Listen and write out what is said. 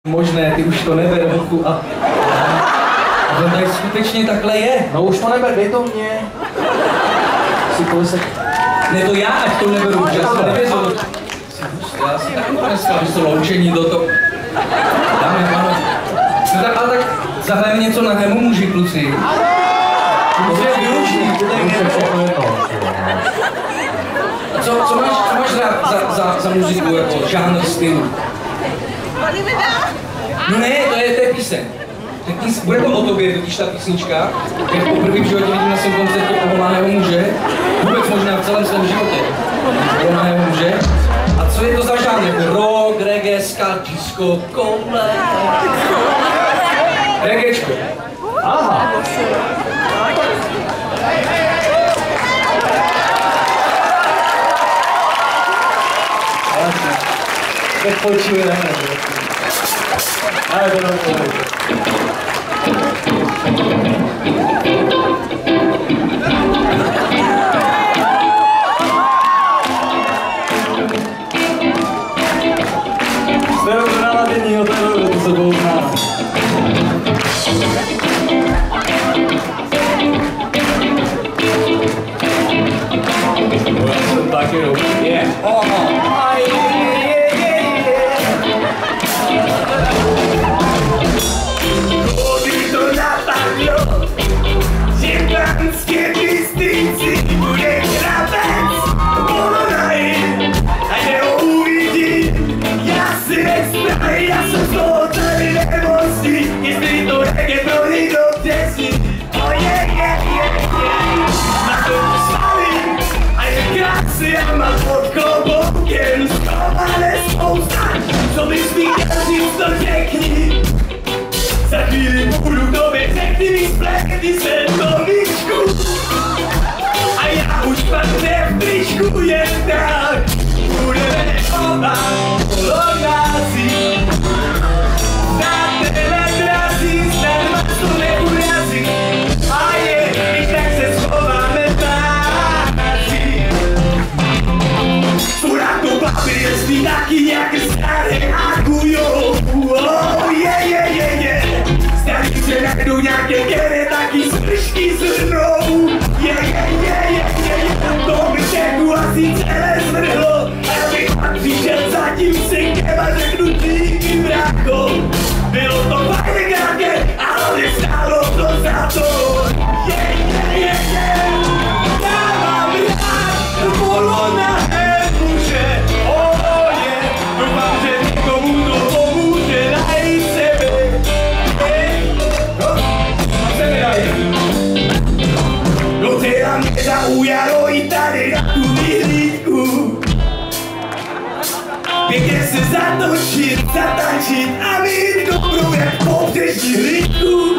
Možné, ty už to neber, hochu, a to tady skutečně takhle je. No už to neber, dej to mě. Si kousek. Ne, to já, ať to neberu, že já jsem nevěřil. Já si taky dneska, že to loučení do toho. Dáme, ano. No tak, ale tak zahrajeme něco na Hemu muži, kluci. To je výlučný, to je co máš rád za muziku, jako žánr stylu? No ne, to je píseň. Bude to o tobě, totiž ta písnička, jak poprvé v životě vidím na svém koncertu Oholaného muže, vůbec možná v celém svém životě. Oholaného muže. A co je to za žánr? Rock, reggae, ska, disco, koule. Reggaečko. Aha. Tak počujeme. Ale to nám povede. Jste dobře naladění, to je dobře, to se budou znát. Já jsem taky dobrý. Je. Já jsem z toho tady nemocný, jestli to reggae pro někdo přesní. Na to slavím a je krásný a mám pod kloboukem schované spousta. Co bys mi chtěl říct, to řekni. Za chvíli budu k tobě řekni, splechni se do míčku. A já už pak nevtričku jen tak. Budeme oba polonází. Na telegrafii snad vás to neurazí. A je, když tak se schováme táci. Pořád to papírství taky jak staré akujo. Je. Starý se najdou nějaké kere, taky smršky zrnou. Je. To by řeknu asi celé zvrhlo. Přišel za tím synkem a řeknu díky brácho. Bylo to fajn krátké, ale stálo to za to. Je. Já mám rád Oholaného muže. Doufám, že někomu to pomůže najít sebe. Se mi najít. Docela mě zaujalo i tady na tu vyhlídku. Pěkně se zatočit, zatančit a mít dobrou jak pobřežní hlídku.